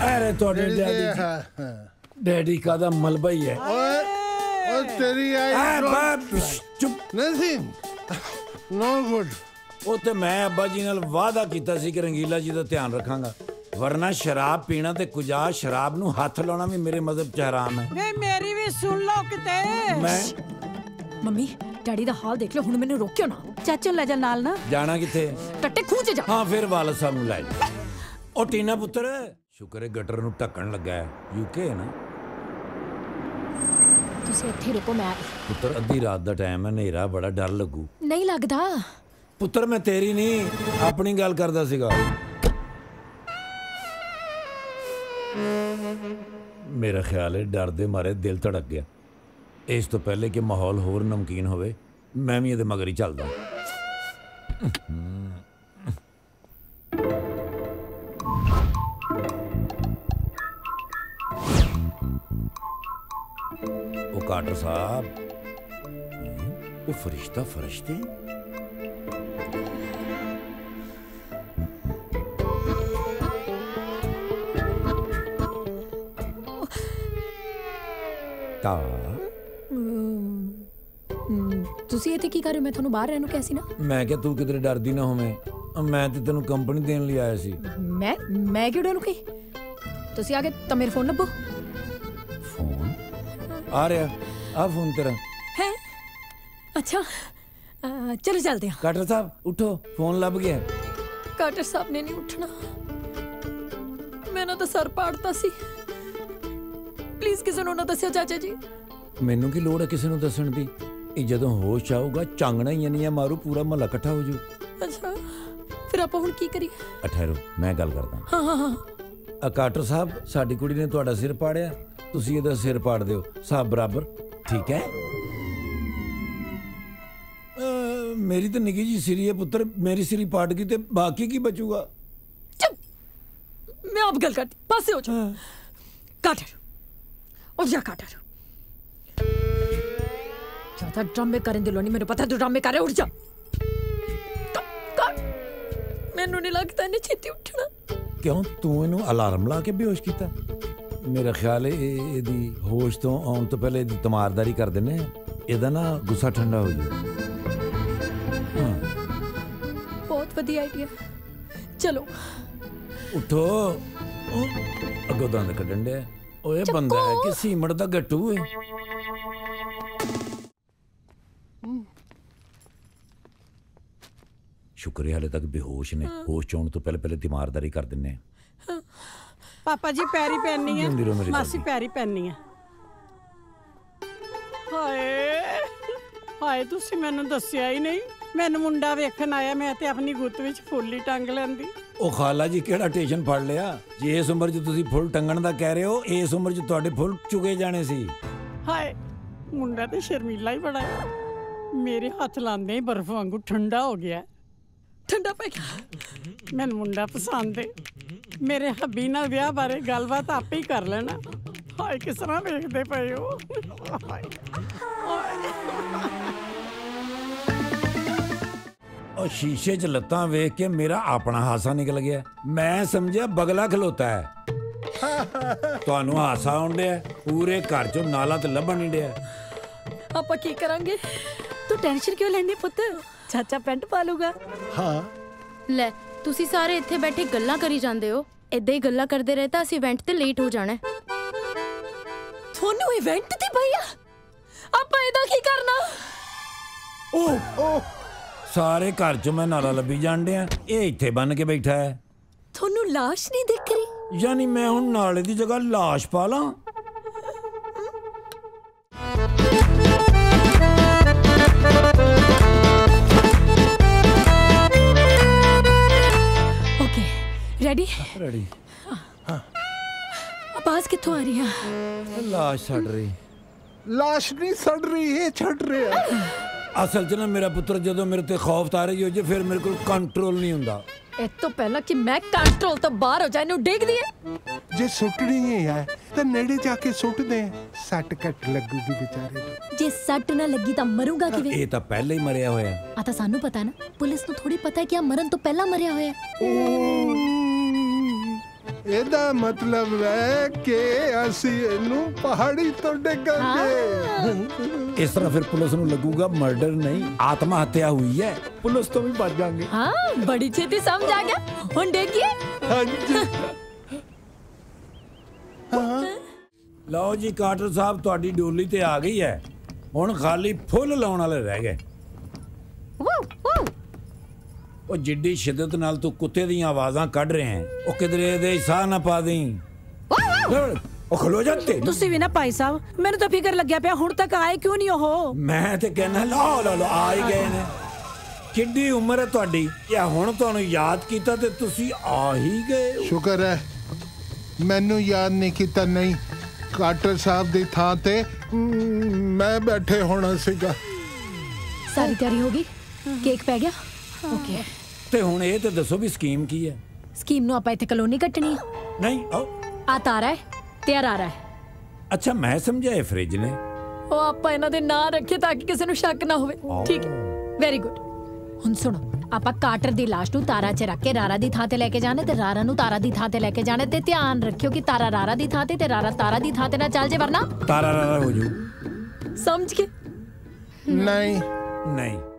अरे थोड़े डैडी का दा मलबा ही है। और तेरी चुप नहीं नो गुड। ਉਹ ਤੇ ਮੈਂ ਅੱਬਾ ਜੀ ਨਾਲ ਵਾਅਦਾ ਕੀਤਾ ਸੀ ਕਿ ਰੰਗੀਲਾ ਜੀ ਦਾ ਧਿਆਨ ਰੱਖਾਂਗਾ, ਵਰਨਾ ਸ਼ਰਾਬ ਪੀਣਾ ਤੇ ਕੁਜਾ ਸ਼ਰਾਬ ਨੂੰ ਹੱਥ ਲਾਉਣਾ ਵੀ ਮੇਰੇ ਮਜ਼ਹਬ ਚ ਹਰਾਮ ਹੈ। ਵੇ ਮੇਰੀ ਵੀ ਸੁਣ ਲਓ ਕਿਤੇ। ਮੈਂ ਮੰਮੀ ਡੈਡੀ ਦਾ ਹਾਲ ਦੇਖ ਲਓ, ਹੁਣ ਮੈਨੂੰ ਰੋਕਿਓ ਨਾ। ਚਾਚੂ ਲੈ ਜਾ ਨਾਲ ਨਾ। ਜਾਣਾ ਕਿੱਥੇ? ਟੱਟੇ ਖੂਹ ਚ ਜਾ। ਹਾਂ ਫਿਰ ਵਾਲਦ ਸਾਹਿਬ ਨੂੰ ਲੈ ਜਾ। ਉਹ ਟੀਨਾ ਪੁੱਤਰ ਸ਼ੁਕਰ ਹੈ ਗਟਰ ਨੂੰ ਢੱਕਣ ਲੱਗਾ ਹੈ। ਯੂਕੇ ਹੈ ਨਾ? ਤੁਸੀਂ ਇੱਥੇ ਰੁਕੋ, ਮੈਂ ਪੁੱਤਰ ਅੱਧੀ ਰਾਤ ਦਾ ਟਾਈਮ ਹੈ, ਹਨੇਰਾ ਬੜਾ ਡਰ ਲੱਗੂ। ਨਹੀਂ ਲੱਗਦਾ ਪੁੱਤਰ, ਮੈਂ ਤੇਰੀ ਨਹੀਂ ਆਪਣੀ ਗੱਲ ਕਰਦਾ ਸੀਗਾ। ਮੇਰਾ ਖਿਆਲ ਹੈ ਡਰ ਦੇ ਮਾਰੇ ਦਿਲ ਧੜਕ ਗਿਆ। ਇਸ ਤੋਂ ਪਹਿਲੇ ਕਿ ਮਾਹੌਲ ਹੋਰ ਨਮਕੀਨ ਹੋਵੇ ਮੈਂ ਵੀ ਇਹਦੇ ਮਗਰ ਹੀ ਚੱਲਦਾ। ਉਹ ਕਾਟਰ ਸਾਹਿਬ, ਉਹ ਫਰਿਸ਼ਤਾ ਫਰਿਸ਼ਤੇ ਤੁਸੀਂ ਇੱਥੇ ਕੀ ਕਰ ਰਹੇ ਹੋ? ਮੈਂ ਤੁਹਾਨੂੰ ਬਾਹਰ ਰਹਿਣ ਨੂੰ ਕਿਹਾ ਸੀ ਨਾ। ਮੈਂ ਕਿਹਾ ਤੂੰ ਕਿਧਰੇ ਡਰਦੀ ਨਾ ਹੋਵੇਂ, ਮੈਂ ਤੇ ਤੈਨੂੰ ਕੰਪਨੀ ਦੇਣ ਲਈ ਆਇਆ ਸੀ। ਮੈਂ ਕਿਉਂ ਡਰੂ ਕਹੀ? ਤੁਸੀਂ ਆ ਗਏ ਤਾਂ ਮੇਰੇ ਫੋਨ ਲੱਭੋ। ਫੋਨ ਆ ਰਿਹਾ, ਆ ਫੋਨ ਤੇਰਾ ਹੈ? ਅੱਛਾ ਚਲੋ ਚੱਲਦੇ ਹਾਂ। ਕਾਟਰ ਸਾਹਿਬ ਉਠੋ, ਫੋਨ ਲੱਭ ਗਿਆ। ਕਾਟਰ ਸਾਹਿਬ ਨੇ ਨਹੀਂ ਉੱਠਣਾ, ਮੈਨਾਂ ਤਾਂ ਸਰ ਪਾੜਤਾ ਸੀ। ਪਲੀਜ਼ ਕਿਸੇ ਨੂੰ ਨਾ ਦੱਸਿਓ ਚਾਚਾ ਜੀ। ਮੈਨੂੰ ਕੀ ਲੋੜ ਹੈ ਕਿਸੇ ਨੂੰ ਦੱਸਣ ਦੀ? ਇਹ ਜਦੋਂ ਹੋਸ਼ ਆਊਗਾ ਚਾਂਗਣਾ ਹੀ ਨਹੀਂ ਮਾਰੂ, ਪੂਰਾ ਮਹੱਲਾ ਇਕੱਠਾ ਹੋ ਜੂ। ਅੱਛਾ ਫਿਰ ਆਪਾਂ ਹੁਣ ਕੀ ਕਰੀਏ? ਠਹਿਰੋ ਮੈਂ ਗੱਲ ਕਰਦਾ। ਹਾਂ ਕਾਟਰ ਸਾਹਿਬ, ਸਾਡੀ ਕੁੜੀ ਨੇ ਤੁਹਾਡਾ ਸਿਰ ਪਾੜਿਆ, ਤੁਸੀਂ ਇਹਦਾ ਸਿਰ ਪਾੜ ਦਿਓ, ਸਾਬ ਬਰਾਬਰ, ਠੀਕ ਹੈ? ਮੇਰੀ ਤਾਂ ਨਿੱਕੀ ਜੀ ਸਿਰੀ ਹੈ ਪੁੱਤਰ, ਮੇਰੀ ਸਿਰੀ ਪਾੜ ਗਈ ਤੇ ਬਾਕੀ ਕੀ ਬਚੂਗਾ? ਚੁੱਪ, ਮੈਂ ਆਪ ਗੱਲ ਕਰਦੀ, ਪਾਸੇ ਹੋ ਜਾ। ਕਾਟਰ ਉੱਠ ਜਾ। ਕਾਟਰ ਜ਼ਿਆਦਾ ਡਰਾਮੇ ਕਰਨ ਦੀ ਲੋੜ ਨਹੀਂ, ਮੈਨੂੰ ਪਤਾ ਤੂੰ ਡਰਾਮੇ ਕਰ ਰਿਹਾ। ਉੱਠ ਜਾ। ਮੈਨੂੰ ਨਹੀਂ ਲੱਗਦਾ ਇਹਨੇ ਛੇਤੀ ਉੱਠਣਾ। ਕਿਉਂ ਤੂੰ ਇਹਨੂੰ ਅਲਾਰਮ ਲਾ ਕੇ ਬੇਹੋਸ਼ ਕੀਤਾ? ਮੇਰਾ ਖਿਆਲ ਹੈ ਇਹਦੀ ਹੋਸ਼ ਤੋਂ ਆਉਣ ਤੋਂ ਪਹਿਲੇ ਇਹਦੀ ਤਮਾਰਦਾਰੀ ਕਰ ਦਿੰਦੇ ਆ, ਇਹਦਾ ਨਾ ਗੁੱਸਾ ਠੰਡਾ ਹੋ ਜੂ। ਬਹੁਤ ਵਧੀਆ ਆਈਡੀਆ, ਚਲੋ ਉਠੋ। ਅੱਗੋਂ ਦੰਦ ਕੱਢਣ ਡਿਆ। ਓਏ ਬੰਦਾ ਹੈ ਕਿ ਸੀਮੜ ਦਾ ਗੱਟੂ ਹੈ? ਸ਼ੁਕਰ ਹੈ ਹਾਲੇ ਤੱਕ ਬੇਹੋਸ਼ ਨੇ। ਹੋਸ਼ ਚ ਆਉਣ ਤੋਂ ਪਹਿਲੇ ਤੀਮਾਰਦਾਰੀ ਕਰ ਦਿੰਨੇ ਆ। ਪਾਪਾ ਜੀ ਪੈਰੀ ਪੈਣੀ ਹੈ, ਮਾਸੀ ਪੈਰੀ ਪੈਣੀ ਹੈ। ਹਾਏ ਹਾਏ, ਤੁਸੀਂ ਮੈਨੂੰ ਦੱਸਿਆ ਹੀ ਨਹੀਂ। ਮੈਨੂੰ ਮੁੰਡਾ ਵੇਖਣ ਆਇਆ, ਮੈਂ ਤੇ ਆਪਣੀ ਗੁੱਤ ਵਿੱਚ ਫੁੱਲ ਹੀ ਟੰਗ ਲੈਂਦੀ। ਉਹ ਖਾਲਾ ਜੀ ਕਿਹੜਾ ਟੇਸ਼ਨ ਫੜ ਲਿਆ? ਜੇ ਇਸ ਉਮਰ 'ਚ ਤੁਸੀਂ ਫੁੱਲ ਟੰਗਣ ਦਾ ਕਹਿ ਰਹੇ ਹੋ, ਇਸ ਉਮਰ 'ਚ ਤੁਹਾਡੇ ਫੁੱਲ ਚੁਗੇ ਜਾਣੇ ਸੀ। ਹਾਏ, ਮੁੰਡਾ ਤੇ ਸ਼ਰਮੀਲਾ ਹੀ ਬੜਾ ਹੈ। ਮੇਰੇ ਹੱਥ ਲਾਉਂਦੇ ਹੀ ਬਰਫ਼ ਵਾਂਗੂ ਠੰਡਾ ਹੋ ਗਿਆ। ਠੰਡਾ ਪੈ ਗਿਆ। ਮੈਨੂੰ ਮੁੰਡਾ ਪਸੰਦ ਹੈ। ਮੇਰੇ ਹੱਬੀ ਨਾਲ ਵਿਆਹ ਬਾਰੇ ਗੱਲਬਾਤ ਆਪੇ ਹੀ ਕਰ ਲੈਣਾ। ਹਾਏ ਕਿਸ ਤਰ੍ਹਾਂ ਵੇਖਦੇ ਪਏ ਹੋ? ਉਹ ਸ਼ੀਸ਼ੇ 'ਚ ਲੱਤਾਂ ਵੇਖ ਕੇ ਮੇਰਾ ਆਪਣਾ ਹਾਸਾ ਨਿਕਲ ਗਿਆ। ਮੈਂ ਸਮਝਿਆ ਬਗਲਾ ਖਲੋਤਾ ਹੈ। ਤੁਹਾਨੂੰ ਹਾਸਾ ਆਉਣ ਡਿਆ? ਪੂਰੇ ਘਰ 'ਚੋਂ ਨਾਲਾ ਤੇ ਲੱਭਣ ਨਹੀਂ ਡਿਆ। ਆਪਾਂ ਕੀ ਕਰਾਂਗੇ? ਤੂੰ ਟੈਨਸ਼ਨ ਕਿਉਂ ਲੈਂਦੀ ਪੁੱਤ? ਚਾਚਾ ਪੈਂਟ ਪਾ ਲੂਗਾ। ਹਾਂ ਲੈ, ਤੁਸੀਂ ਸਾਰੇ ਇੱਥੇ ਬੈਠੇ ਗੱਲਾਂ ਕਰੀ ਜਾਂਦੇ ਹੋ। ਏਦਾਂ ਹੀ ਗੱਲਾਂ ਕਰਦੇ ਰਹੇ ਤਾਂ ਅਸੀਂ ਇਵੈਂਟ ਤੇ ਲੇਟ ਹੋ ਜਾਣਾ। ਤੁਹਾਨੂੰ ਇਵੈਂਟ ਤੇ ਭਈਆ ਆਪਾਂ ਇਹਦਾ ਕੀ ਕਰਨਾ? ਓ ਸਾਰੇ ਘਰ 'ਚ ਮੈਂ ਨਾਲਾ ਲੱਭੀ ਜਾਣ ਡਿਆ, ਇਹ ਇੱਥੇ ਬੰਨ ਕੇ ਬੈਠਾ ਹੈ। ਤੁਹਾਨੂੰ ਲਾਸ਼ ਨਹੀਂ ਦਿਖ ਰਹੀ? ਯਾਨੀ ਮੈਂ ਹੁਣ ਨਾਲੇ ਦੀ ਜਗ੍ਹਾ ਲਾਸ਼ ਪਾ ਲਾਂ? Okay ready? ਰੈਡੀ। ਆਵਾਜ਼ ਕਿੱਥੋਂ ਆ ਰਹੀ ਹੈ? ਲਾਸ਼ ਛੱਡ ਰਹੀ। ਲਾਸ਼ ਨਹੀਂ ਸੜ ਰਹੀ, ਇਹ ਛੱਡ ਰਿਹਾ। ਅਸਲ 'ਚ ਨਾ ਮੇਰਾ ਪੁੱਤਰ ਜਦੋਂ ਮੇਰੇ ਤੇ ਖੌਫ ਤਾਰੇ ਹੋ ਜੇ ਫਿਰ ਮੇਰੇ ਕੋਲ ਕੰਟਰੋਲ ਨਹੀਂ ਹੁੰਦਾ। ਇਹ ਤੋਂ ਪਹਿਲਾਂ ਕਿ ਮੈਂ ਕੰਟਰੋਲ ਤੋਂ ਬਾਹਰ ਹੋ ਜਾ, ਇਹਨੂੰ ਡੇਗਦੀ ਹੈ। ਜੇ ਸੁੱਟਣੀ ਹੈ ਤਾਂ ਨੇੜੇ ਜਾ ਕੇ ਸੁੱਟ ਦੇ, ਸੱਟ ਕੱਟ ਲੱਗੂਗੀ ਵਿਚਾਰੇ ਨੂੰ। ਜੇ ਸੱਟ ਨਾ ਲੱਗੀ ਤਾਂ ਮਰੂਗਾ ਕਿਵੇਂ? ਇਹ ਤਾਂ ਪਹਿਲਾਂ ਹੀ ਮਰਿਆ ਹੋਇਆ। ਆ ਤਾਂ ਸਾਨੂੰ ਪਤਾ ਨਾ, ਪੁਲਿਸ ਨੂੰ ਥੋੜੀ ਪਤਾ ਹੈ ਕਿ ਆ ਮਰਨ ਤੋਂ ਪਹਿਲਾਂ ਮਰਿਆ ਹੋਇਆ। ਇਹਦਾ ਮਤਲਬ ਹੈ ਕਿ ਅਸੀਂ ਇਹਨੂੰ ਪਹਾੜੀ ਤੋਂ ਡਿੱਗਾਂਗੇ। ਇਸ ਤਰ੍ਹਾਂ ਫਿਰ ਪੁਲਿਸ ਨੂੰ ਲੱਗੂਗਾ ਮਰਡਰ ਨਹੀਂ ਆਤਮਾ ਹੱਤਿਆ ਹੋਈ ਹੈ, ਪੁਲਿਸ ਤੋਂ ਵੀ ਬਚ ਜਾਾਂਗੇ। हाँ बड़ी छेती समझ आ गया हुन देखिए। ਹਾਂਜੀ ਲਓ ਜੀ ਕਾਟਰ ਸਾਹਿਬ, ਤੁਹਾਡੀ ਡੋਲੀ ਤੇ ਆ ਗਈ ਹੈ। ਹੁਣ ਖਾਲੀ ਫੁੱਲ ਲਾਉਣ ਵਾਲੇ ਰਹਿ ਗਏ। ਉਹ ਜਿੱਡੀ ਸ਼ਿੱਦਤ ਨਾਲ ਤੂੰ ਕੁੱਤੇ ਦੀਆਂ ਆਵਾਜ਼ਾਂ ਕੱਢ ਰਹੇ ਹੈ, ਉਹ ਕਿਧਰੇ ਦੇ ਸਾਹ ਨਾ ਪਾ ਦੇਂ। ਉਹ ਖਲੋ ਜਾਂਦੇ ਤੁਸੀਂ ਵੀ ਨਾ ਭਾਈ ਸਾਹਿਬ, ਮੈਨੂੰ ਤਾਂ ਫਿਕਰ ਲੱਗਿਆ ਪਿਆ ਹੁਣ ਤੱਕ ਆਏ ਕਿਉਂ ਨਹੀਂ ਉਹ। ਮੈਂ ਤੇ ਕਹਿਣਾ ਲਓ ਲਓ ਲਓ ਆ ਹੀ ਗਏ ਨੇ। ਕਿੱਡੀ ਉਮਰ ਹੈ ਤੁਹਾਡੀ ਕਿ ਹੁਣ ਤੁਹਾਨੂੰ ਯਾਦ ਕੀਤਾ ਤੇ ਤੁਸੀਂ ਆ ਹੀ ਗਏ। ਸ਼ੁਕਰ ਹੈ ਮੈਨੂੰ ਯਾਦ ਨਹੀਂ ਕੀਤਾ, ਨਹੀਂ ਕਾਟਰ ਸਾਹਿਬ ਦੀ ਥਾਂ ਤੇ ਮੈਂ ਬੈਠੇ ਹੋਣਾ ਸੀਗਾ। सारी तैयारी होगी, केक पै गया? ओके ਤੇ ਹੁਣ ਇਹ ਤੇ ਦੱਸੋ ਵੀ ਸਕੀਮ ਕੀ ਹੈ? ਸਕੀਮ ਨੂੰ ਆਪਾਂ ਇੱਥੇ ਕਲੋਨੀ ਕੱਟਣੀ ਆ। ਨਹੀਂ ਆ ਤਾਰਾ ਹੈ ਤੇ ਆ ਰਾਰਾ ਹੈ। ਅੱਛਾ ਮੈਂ ਸਮਝਿਆ ਇਹ ਫ੍ਰਿਜ ਨੇ। ਉਹ ਆਪਾਂ ਇਹਨਾਂ ਦੇ ਨਾਂ ਰੱਖੇ ਤਾਂ ਕਿ ਕਿਸੇ ਨੂੰ ਸ਼ੱਕ ਨਾ ਹੋਵੇ। ਠੀਕ ਹੈ, ਵੈਰੀ ਗੁੱਡ। ਹੁਣ ਸੁਣੋ, ਆਪਾਂ ਕਾਟਰ ਦੀ ਲਾਸ਼ ਨੂੰ ਤਾਰਾ 'ਚ ਰੱਖ ਕੇ ਰਾਰਾ ਦੀ ਥਾਂ ਤੇ ਲੈ ਕੇ ਜਾਣਾ ਤੇ ਰਾਰਾ ਨੂੰ ਤਾਰਾ ਦੀ ਥਾਂ ਤੇ ਲੈ ਕੇ ਜਾਣਾ, ਤੇ ਧਿਆਨ ਰੱਖਿਓ ਕਿ ਤਾਰਾ ਰਾਰਾ ਦੀ ਥਾਂ ਤੇ ਰਾਰਾ ਤਾਰਾ ਦੀ ਥਾਂ ਤੇ ਨਾ ਚੱਲ ਜੇ, ਵਰਨਾ ਤਾਰਾ ਰਾਰਾ ਹੋ ਜੂ। ਸਮਝ ਕੇ? ਨਹੀਂ ਨਹੀਂ